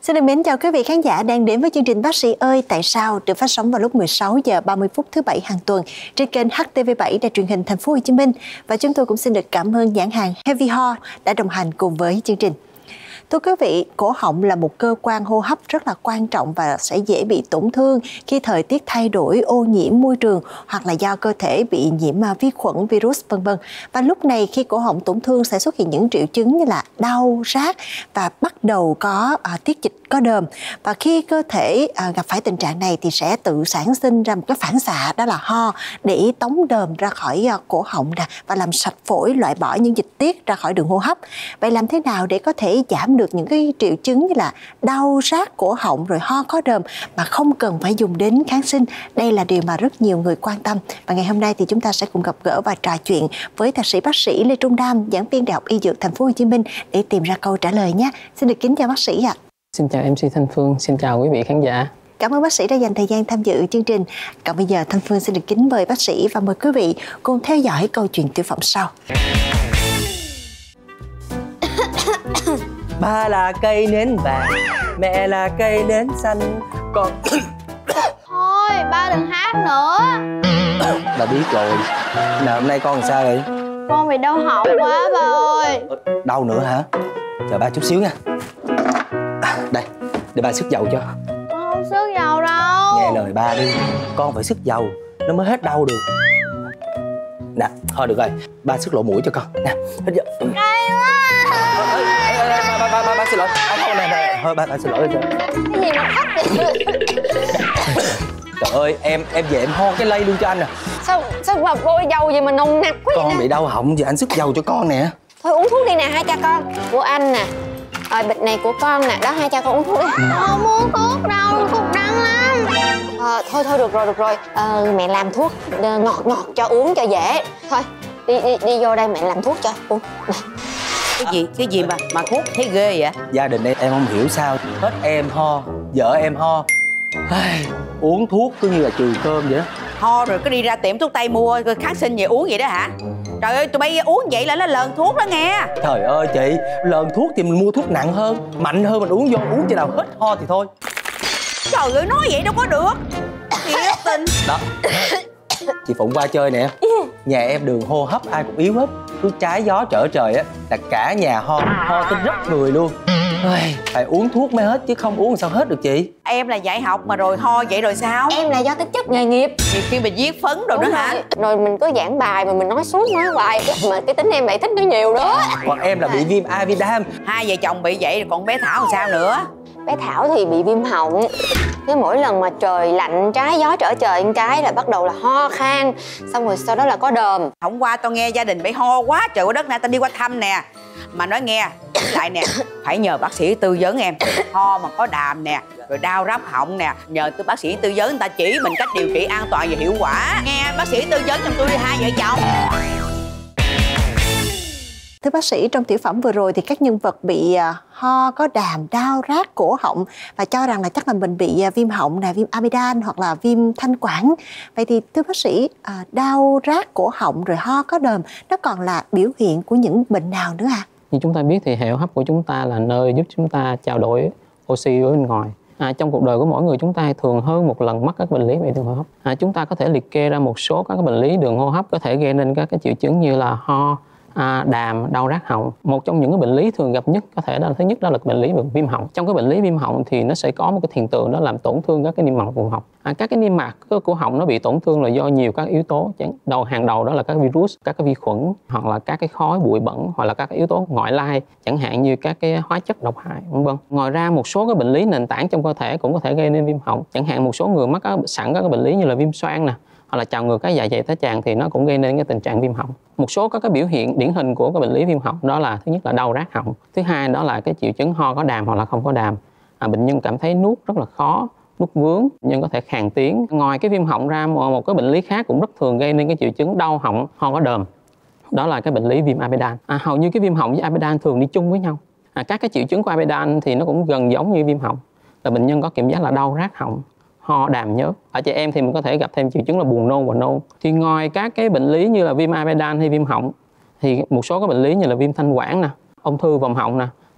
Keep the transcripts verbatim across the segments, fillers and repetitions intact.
Xin được mến chào quý vị khán giả đang đến với chương trình Bác sĩ ơi tại sao được phát sóng vào lúc mười sáu giờ ba mươi phút thứ bảy hàng tuần trên kênh H T V bảy Đài truyền hình Thành phố Hồ Chí Minh. Và chúng tôi cũng xin được cảm ơn nhãn hàng Heavy Ho đã đồng hành cùng với chương trình. Thưa quý vị, cổ họng là một cơ quan hô hấp rất là quan trọng và sẽ dễ bị tổn thương khi thời tiết thay đổi, ô nhiễm môi trường hoặc là do cơ thể bị nhiễm vi khuẩn, virus vân vân. Và lúc này khi cổ họng tổn thương sẽ xuất hiện những triệu chứng như là đau, rát và bắt đầu có à, tiết dịch có đờm. Và khi cơ thể à, gặp phải tình trạng này thì sẽ tự sản sinh ra một cái phản xạ đó là ho để tống đờm ra khỏi à, cổ họng nè và làm sạch phổi, loại bỏ những dịch tiết ra khỏi đường hô hấp. Vậy làm thế nào để có thể giảm được những cái triệu chứng như là đau rát cổ họng rồi ho có đờm mà không cần phải dùng đến kháng sinh? Đây là điều mà rất nhiều người quan tâm. Và ngày hôm nay thì chúng ta sẽ cùng gặp gỡ và trò chuyện với thạc sĩ bác sĩ Lê Trung Nam, giảng viên Đại học Y Dược Thành phố Hồ Chí Minh để tìm ra câu trả lời nhé. Xin được kính chào bác sĩ ạ. Xin chào em xê Thanh Phương, xin chào quý vị khán giả. Cảm ơn bác sĩ đã dành thời gian tham dự chương trình. Còn bây giờ Thanh Phương xin được kính mời bác sĩ và mời quý vị cùng theo dõi câu chuyện tiểu phẩm sau. Ba là cây nến vàng, mẹ là cây nến xanh, con... Thôi, ba đừng hát nữa. Bà biết rồi. Nào hôm nay con làm sao vậy? Con bị đau họng quá ba ơi. Đau nữa hả? Chờ ba chút xíu nha. À, đây, để ba sức dầu cho. Con không sức dầu đâu. Nghe lời ba đi, con phải sức dầu nó mới hết đau được. Nè, thôi được rồi, ba sức lỗ mũi cho con. Nè, hết giờ. Cay quá. Ba, ba, ba, ba xin lỗi. À, không, nè, nè, thôi ba, ba xin lỗi. Cái gì mà khóc vậy? Trời ơi, em em về em ho cái lây luôn cho anh nè. Sao sao mà bôi dầu gì mà nồng nặc quá vậy? Con bị đau họng giờ anh sức dầu cho con nè. Thôi uống thuốc đi nè hai cha con. Của anh nè. Rồi bịch này của con nè, đó hai cha con uống thuốc đi. Không muốn thuốc đâu, thuốc đắng lắm. À, thôi thôi được rồi được rồi. À, mẹ làm thuốc ngọt ngọt cho uống cho dễ. Thôi đi đi đi vô đây mẹ làm thuốc cho uống. Này. Cái gì, cái gì mà mà thuốc thấy ghê vậy? Gia đình em em không hiểu sao hết em ho, vợ em ho. Ai, uống thuốc cứ như là trừ cơm vậy đó. Ho rồi cứ đi ra tiệm thuốc tây mua kháng sinh về uống vậy đó hả? Trời ơi, tụi bay uống vậy là nó lờn thuốc đó nghe. Trời ơi chị, lờn thuốc thì mình mua thuốc nặng hơn, mạnh hơn mình uống vô, uống chừng nào hết ho thì thôi. Trời ơi, nói vậy đâu có được. Thiệt tình. Đó, chị Phụng qua chơi nè. Nhà em đường hô hấp ai cũng yếu hết. Cứ trái gió trở trời á là cả nhà ho, ho tới rất người luôn. Phải uống thuốc mới hết chứ không uống sao hết được chị. Em là dạy học mà rồi ho vậy rồi sao? Em là do tính chất nghề nghiệp. Nhiều khi mình viết phấn rồi đó hả? Rồi mình cứ giảng bài mà mình nói suốt nói hoài mà cái tính em lại thích nói nhiều đó. Còn em là bị viêm amidan. Hai vợ chồng bị vậy rồi còn bé Thảo làm sao nữa? Bé Thảo thì bị viêm họng. Cứ mỗi lần mà trời lạnh trái gió trở trời một cái là bắt đầu là ho khan. Xong rồi sau đó là có đờm. Hôm qua tao nghe gia đình bị ho quá trời quá đất nè, tao đi qua thăm nè. Mà nói nghe, lại nè, phải nhờ bác sĩ tư vấn em. Ho mà có đàm nè, rồi đau ráp họng nè, nhờ từ bác sĩ tư vấn người ta chỉ mình cách điều trị an toàn và hiệu quả. Nghe bác sĩ tư vấn cho tôi đi hai vợ chồng. Thưa bác sĩ, trong tiểu phẩm vừa rồi thì các nhân vật bị ho, có đàm, đau, rát cổ họng và cho rằng là chắc là mình bị viêm họng nè, viêm amidan hoặc là viêm thanh quản. Vậy thì thưa bác sĩ, đau, rát cổ họng rồi ho có đờm nó còn là biểu hiện của những bệnh nào nữa ạ? À? Như chúng ta biết thì hệ hô hấp của chúng ta là nơi giúp chúng ta trao đổi oxy với bên ngoài. À, trong cuộc đời của mỗi người chúng ta thường hơn một lần mắc các bệnh lý về đường hô hấp. À, chúng ta có thể liệt kê ra một số các bệnh lý đường hô hấp có thể gây nên các cái triệu chứng như là ho, À, đàm, đau rát họng. Một trong những cái bệnh lý thường gặp nhất có thể là thứ nhất đó là bệnh lý viêm họng. Trong cái bệnh lý viêm họng thì nó sẽ có một cái hiện tượng đó làm tổn thương các cái niêm mạc vùng họng. À, các cái niêm mạc của họng nó bị tổn thương là do nhiều các yếu tố. Đầu hàng đầu đó là các virus, các cái vi khuẩn hoặc là các cái khói bụi bẩn hoặc là các cái yếu tố ngoại lai chẳng hạn như các cái hóa chất độc hại vân vân. Ngoài ra một số cái bệnh lý nền tảng trong cơ thể cũng có thể gây nên viêm họng. Chẳng hạn một số người mắc các, sẵn các cái bệnh lý như là viêm xoang nè, hoặc là trào ngược cái dạ dày thái tràng thì nó cũng gây nên cái tình trạng viêm họng. Một số các cái biểu hiện điển hình của cái bệnh lý viêm họng đó là thứ nhất là đau rát họng, thứ hai đó là cái triệu chứng ho có đàm hoặc là không có đàm. À, bệnh nhân cảm thấy nuốt rất là khó, nuốt vướng, bệnh nhân có thể khàn tiếng. Ngoài cái viêm họng ra một cái bệnh lý khác cũng rất thường gây nên cái triệu chứng đau họng, ho có đờm. Đó là cái bệnh lý viêm amidan. À, hầu như cái viêm họng với amidan thường đi chung với nhau. À, các cái triệu chứng của amidan thì nó cũng gần giống như viêm họng. Là bệnh nhân có cảm giác là đau rát họng, ho đàm nhớt. Ở trẻ em thì mình có thể gặp thêm triệu chứng là buồn nôn và nôn. Thì ngoài các cái bệnh lý như là viêm amidan hay viêm họng thì một số các bệnh lý như là viêm thanh quản nè, ung thư vòm họng nè,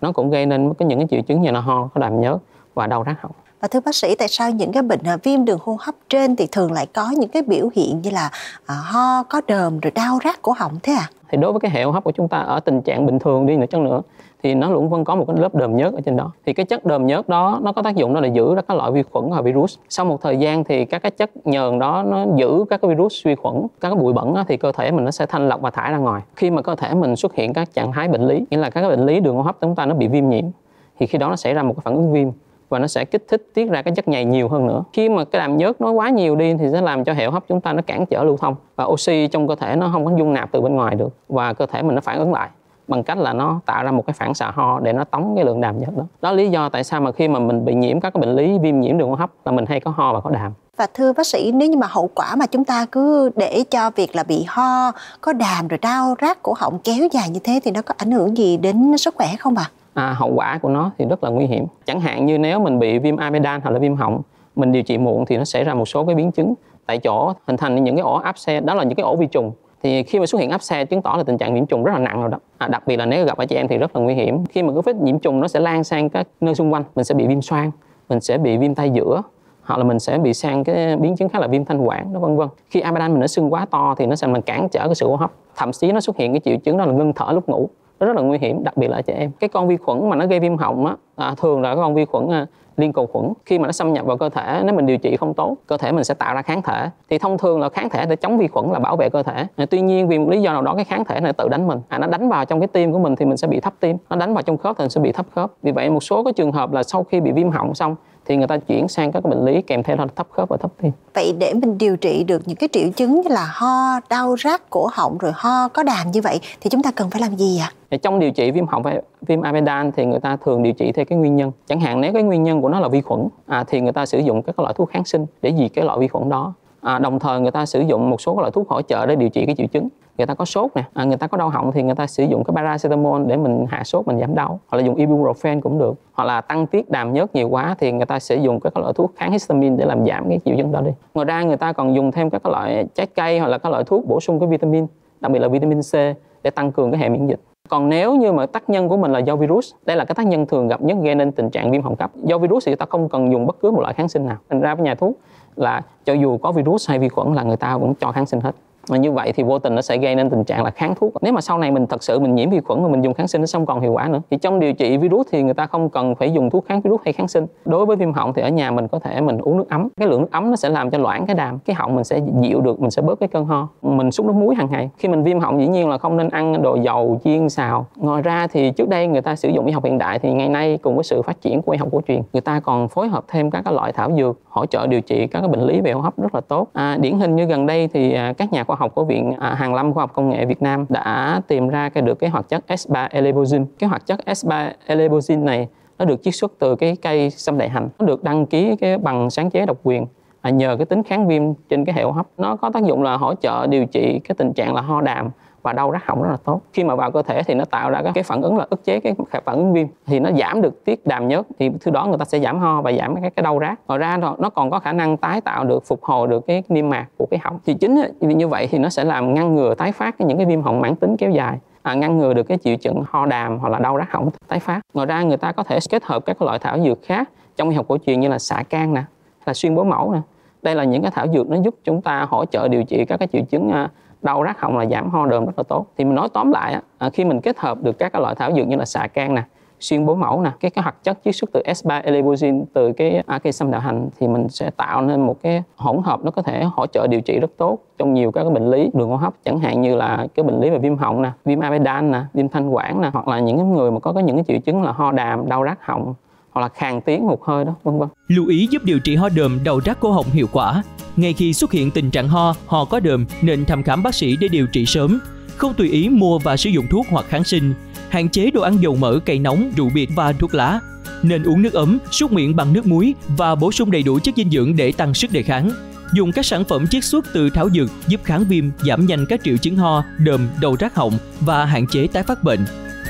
nó cũng gây nên có những cái triệu chứng như là ho, có đàm nhớt và đau rát họng. Và thưa bác sĩ, tại sao những cái bệnh viêm đường hô hấp trên thì thường lại có những cái biểu hiện như là à, ho, có đờm rồi đau rát cổ họng thế à? Thì đối với cái hệ hô hấp của chúng ta ở tình trạng bình thường đi nữa chăng nữa thì nó luôn vẫn có một cái lớp đờm nhớt ở trên đó. Thì cái chất đờm nhớt đó nó có tác dụng đó là giữ các loại vi khuẩn và virus. Sau một thời gian thì các cái chất nhờn đó nó giữ các cái virus, vi khuẩn, các cái bụi bẩn đó, thì cơ thể mình nó sẽ thanh lọc và thải ra ngoài. Khi mà cơ thể mình xuất hiện các trạng thái bệnh lý, nghĩa là các cái bệnh lý đường hô hấp của chúng ta nó bị viêm nhiễm, thì khi đó nó xảy ra một cái phản ứng viêm và nó sẽ kích thích tiết ra cái chất nhầy nhiều hơn nữa. Khi mà cái đàm nhớt nó quá nhiều đi thì sẽ làm cho hệ hô hấp chúng ta nó cản trở lưu thông và oxy trong cơ thể nó không có dung nạp từ bên ngoài được, và cơ thể mình nó phản ứng lại bằng cách là nó tạo ra một cái phản xạ ho để nó tống cái lượng đàm nhớt đó. Đó là lý do tại sao mà khi mà mình bị nhiễm các cái bệnh lý viêm nhiễm đường hô hấp là mình hay có ho và có đàm. Và thưa bác sĩ, nếu như mà hậu quả mà chúng ta cứ để cho việc là bị ho, có đàm rồi đau rát cổ họng kéo dài như thế thì nó có ảnh hưởng gì đến sức khỏe không ạ? À, hậu quả của nó thì rất là nguy hiểm. Chẳng hạn như nếu mình bị viêm amidan hoặc là viêm họng, mình điều trị muộn thì nó xảy ra một số cái biến chứng tại chỗ, hình thành những cái ổ áp xe, đó là những cái ổ vi trùng. Thì khi mà xuất hiện áp xe chứng tỏ là tình trạng nhiễm trùng rất là nặng rồi đó. À, đặc biệt là nếu gặp ở trẻ em thì rất là nguy hiểm. Khi mà cái vết nhiễm trùng nó sẽ lan sang các nơi xung quanh, mình sẽ bị viêm xoang, mình sẽ bị viêm tay giữa, hoặc là mình sẽ bị sang cái biến chứng khác là viêm thanh quản đó, vân vân. Khi amidan mình nó sưng quá to thì nó sẽ làm cản trở cái sự hô hấp, thậm chí nó xuất hiện cái triệu chứng đó là ngưng thở lúc ngủ. Nó rất là nguy hiểm, đặc biệt là ở trẻ em. Cái con vi khuẩn mà nó gây viêm họng á, à, thường là cái con vi khuẩn à, liên cầu khuẩn. Khi mà nó xâm nhập vào cơ thể, nếu mình điều trị không tốt, cơ thể mình sẽ tạo ra kháng thể. Thì thông thường là kháng thể để chống vi khuẩn là bảo vệ cơ thể. À, tuy nhiên vì một lý do nào đó cái kháng thể này tự đánh mình. À, nó đánh vào trong cái tim của mình thì mình sẽ bị thấp tim. Nó đánh vào trong khớp thì mình sẽ bị thấp khớp. Vì vậy một số cái trường hợp là sau khi bị viêm họng xong thì người ta chuyển sang các cái bệnh lý kèm theo là thấp khớp và thấp tim. Vậy để mình điều trị được những cái triệu chứng như là ho, đau rát cổ họng rồi ho, có đàm như vậy thì chúng ta cần phải làm gì ạ? À? Trong điều trị viêm họng và viêm amidan thì người ta thường điều trị theo cái nguyên nhân. Chẳng hạn nếu cái nguyên nhân của nó là vi khuẩn à, thì người ta sử dụng các loại thuốc kháng sinh để diệt cái loại vi khuẩn đó. À, đồng thời người ta sử dụng một số các loại thuốc hỗ trợ để điều trị cái triệu chứng. Người ta có sốt nè, à, người ta có đau họng thì người ta sử dụng cái paracetamol để mình hạ sốt, mình giảm đau, hoặc là dùng ibuprofen cũng được, hoặc là tăng tiết đàm nhớt nhiều quá thì người ta sử dụng các loại thuốc kháng histamine để làm giảm cái triệu chứng đó đi. Ngoài ra người ta còn dùng thêm các loại trái cây hoặc là các loại thuốc bổ sung cái vitamin, đặc biệt là vitamin C để tăng cường cái hệ miễn dịch. Còn nếu như mà tác nhân của mình là do virus, đây là cái tác nhân thường gặp nhất gây nên tình trạng viêm họng cấp. Do virus thì người ta không cần dùng bất cứ một loại kháng sinh nào. Thành ra với nhà thuốc là cho dù có virus hay vi khuẩn là người ta vẫn cho kháng sinh hết. Mà như vậy thì vô tình nó sẽ gây nên tình trạng là kháng thuốc. Nếu mà sau này mình thật sự mình nhiễm vi khuẩn mà mình dùng kháng sinh nó không còn hiệu quả nữa, thì trong điều trị virus thì người ta không cần phải dùng thuốc kháng virus hay kháng sinh. Đối với viêm họng thì ở nhà mình có thể mình uống nước ấm. Cái lượng nước ấm nó sẽ làm cho loãng cái đàm, cái họng mình sẽ dịu được, mình sẽ bớt cái cơn ho. Mình súc nước muối hàng ngày. Khi mình viêm họng dĩ nhiên là không nên ăn đồ dầu chiên xào. Ngoài ra thì trước đây người ta sử dụng y học hiện đại thì ngày nay cùng với sự phát triển của y học cổ truyền, người ta còn phối hợp thêm các cái loại thảo dược hỗ trợ điều trị các cái bệnh lý về hô hấp rất là tốt. À, điển hình như gần đây thì các nhà khoa học của viện à, Hàn Lâm Khoa học Công nghệ Việt Nam đã tìm ra cái được cái hoạt chất S ba elebozin. Cái hoạt chất S ba elebozin này nó được chiết xuất từ cái cây sâm đại hành. Nó được đăng ký cái bằng sáng chế độc quyền à, nhờ cái tính kháng viêm trên cái hệ hô hấp. Nó có tác dụng là hỗ trợ điều trị cái tình trạng là ho đàm và đau rát họng rất là tốt. Khi mà vào cơ thể thì nó tạo ra cái phản ứng là ức chế cái phản ứng viêm, thì nó giảm được tiết đàm nhớt, thì thứ đó người ta sẽ giảm ho và giảm cái cái đau rát. Ngoài ra nó còn có khả năng tái tạo được, phục hồi được cái niêm mạc của cái họng. Thì chính vì như vậy thì nó sẽ làm ngăn ngừa tái phát những cái viêm họng mãn tính kéo dài. À, ngăn ngừa được cái triệu chứng ho đàm hoặc là đau rát họng tái phát. Ngoài ra người ta có thể kết hợp các loại thảo dược khác trong y học cổ truyền như là xạ can nè, là xuyên bố mẫu nè. Đây là những cái thảo dược nó giúp chúng ta hỗ trợ điều trị các cái triệu chứng đau rát họng, là giảm ho đờm rất là tốt. Thì mình nói tóm lại à, khi mình kết hợp được các cái loại thảo dược như là xạ can nè, xuyên bố mẫu nè, cái cái hoạt chất chiết xuất từ S ba elebozin từ cái à, cây sâm đạo hành, thì mình sẽ tạo nên một cái hỗn hợp nó có thể hỗ trợ điều trị rất tốt trong nhiều các cái bệnh lý đường hô hấp, chẳng hạn như là cái bệnh lý về viêm họng nè, viêm amidan nè, viêm thanh quản nè, hoặc là những người mà có cái những cái triệu chứng là ho đàm, đau rát họng, hoặc là khàn tiếng, hụt hơi đó, vân vân. Lưu ý giúp điều trị ho đờm, đau rát cổ họng hiệu quả. Ngay khi xuất hiện tình trạng ho, ho có đờm nên thăm khám bác sĩ để điều trị sớm. Không tùy ý mua và sử dụng thuốc hoặc kháng sinh. Hạn chế đồ ăn dầu mỡ, cay nóng, rượu bia và thuốc lá. Nên uống nước ấm, súc miệng bằng nước muối và bổ sung đầy đủ chất dinh dưỡng để tăng sức đề kháng. Dùng các sản phẩm chiết xuất từ thảo dược giúp kháng viêm, giảm nhanh các triệu chứng ho, đờm, đau rát họng và hạn chế tái phát bệnh.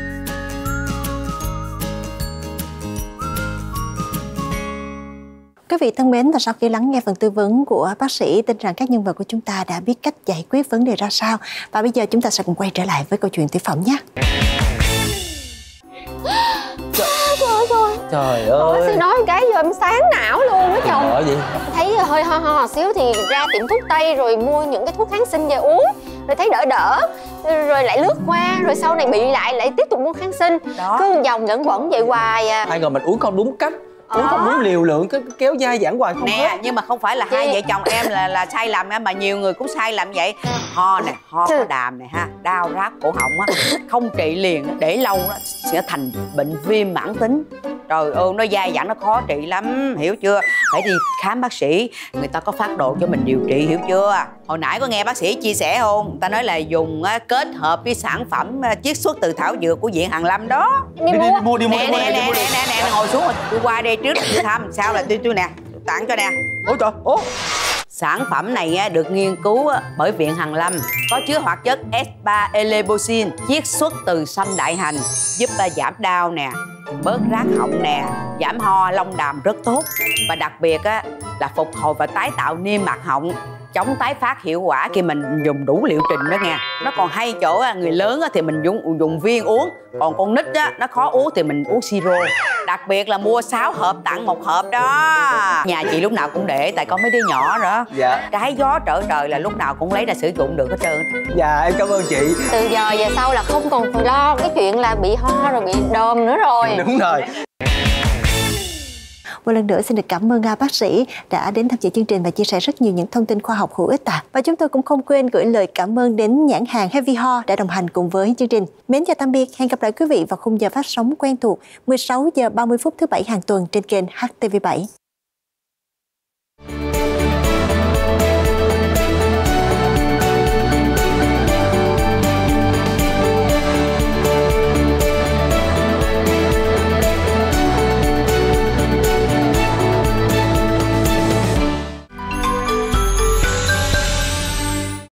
Quý vị thân mến, và sau khi lắng nghe phần tư vấn của bác sĩ, tin rằng các nhân vật của chúng ta đã biết cách giải quyết vấn đề ra sao. Và bây giờ chúng ta sẽ cùng quay trở lại với câu chuyện tiểu phẩm nhé. Trời Bác sĩ ơi. nói cái giờ em sáng não luôn đó chồng. Bởi vậy. Thấy hơi ho ho xíu thì ra tiệm thuốc tây rồi mua những cái thuốc kháng sinh về uống, rồi thấy đỡ đỡ, rồi lại lướt qua, rồi sau này bị lại lại tiếp tục mua kháng sinh. Đó. Cứ vòng lẫn quẩn vậy hoài à. Ai ngờ mình uống không đúng cách, uống Đó. không đúng liều lượng, cái kéo dai dẳng hoài không hết. Nè, nhưng mà không phải là hai Chị- vợ chồng em là là sai lầm em, mà nhiều người cũng sai lầm vậy. Ho nè, ho có đàm nè ha, đau rát cổ họng á, không trị liền để lâu nó sẽ thành bệnh viêm mãn tính. Trời ơi, nó dai dẳng, nó khó trị lắm, hiểu chưa? Phải đi khám bác sĩ, người ta có phát đồ cho mình điều trị, hiểu chưa? Hồi nãy có nghe bác sĩ chia sẻ không? Người ta nói là dùng á, kết hợp với sản phẩm á, chiết xuất từ thảo dược của Viện Hàn Lâm đó. Đi Đi, đi, mua. đi mua đi mua Nè đi mua nè đi, nè mua đi. nè nè, ngồi xuống rồi tôi qua đây trước tôi thăm. Sao là tôi tôi nè, tôi tặng cho nè. Ôi trời, ố. Sản phẩm này á, được nghiên cứu á, bởi Viện Hàn Lâm, có chứa hoạt chất S ba elebosin chiết xuất từ sâm đại hành, giúp à, giảm đau nè, bớt rát họng nè, giảm ho long đàm rất tốt, và đặc biệt á, là phục hồi và tái tạo niêm mạc họng, chống tái phát hiệu quả khi mình dùng đủ liệu trình đó nghe. Nó còn hay chỗ á, người lớn á, thì mình dùng dùng viên uống, còn con nít á, nó khó uống thì mình uống siro. Đặc biệt là mua sáu hộp tặng một hộp đó. Nhà chị lúc nào cũng để, tại có mấy đứa nhỏ nữa. Dạ. Cái gió trở trời là lúc nào cũng lấy ra sử dụng được hết trơn. Dạ em cảm ơn chị. Từ giờ về sau là không còn phải lo cái chuyện là bị ho rồi bị đờm nữa rồi. Đúng rồi. Một lần nữa xin được cảm ơn bác sĩ đã đến tham dự chương trình và chia sẻ rất nhiều những thông tin khoa học hữu ích ạ. Và chúng tôi cũng không quên gửi lời cảm ơn đến nhãn hàng Heavy Ho đã đồng hành cùng với chương trình. Mến chào tạm biệt, hẹn gặp lại quý vị vào khung giờ phát sóng quen thuộc mười sáu giờ ba mươi phút thứ bảy hàng tuần trên kênh H T V bảy.